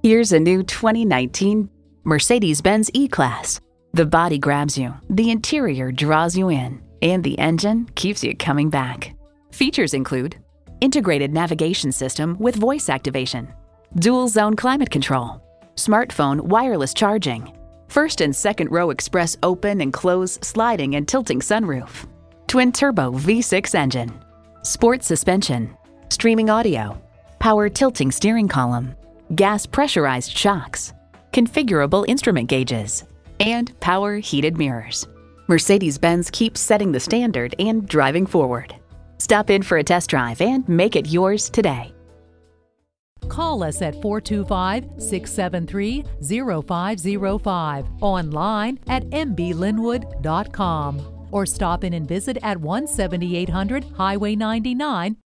Here's a new 2019 Mercedes-Benz E-Class. The body grabs you, the interior draws you in, and the engine keeps you coming back. Features include integrated navigation system with voice activation, dual zone climate control, smartphone wireless charging, first and second row express open and close sliding and tilting sunroof, twin turbo V6 engine, sports suspension, streaming audio, power tilting steering column, gas pressurized shocks, configurable instrument gauges, and power heated mirrors. Mercedes-Benz keeps setting the standard and driving forward. Stop in for a test drive and make it yours today. Call us at 425-673-0505, online at mblinwood.com, or stop in and visit at 17800 Highway 99,